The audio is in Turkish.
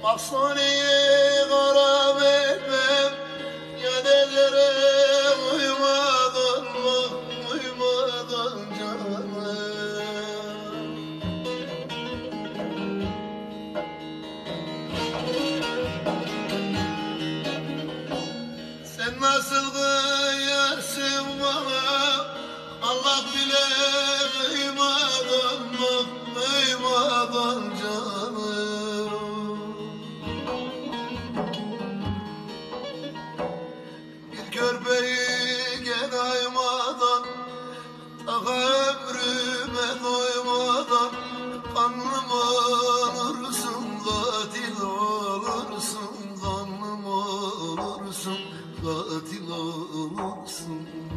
Aksoniye kara vermem ya dellere uyumadan mı uyumadan canım. Sen nasıl kıyarsın bana Allah bile kıymadan mı kıymadan canım. Körpeyi gel aymadan tak ömrüme doymadan kanım olursun katil olursun kanım olursun katil olursun.